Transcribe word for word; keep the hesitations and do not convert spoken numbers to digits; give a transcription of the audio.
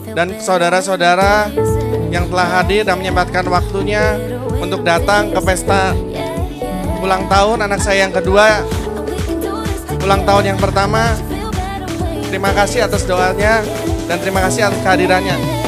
dan saudara-saudara yang telah hadir dan menyempatkan waktunya untuk datang ke pesta ulang tahun anak saya yang kedua, ulang tahun yang pertama. Terima kasih atas doanya dan terima kasih atas kehadirannya.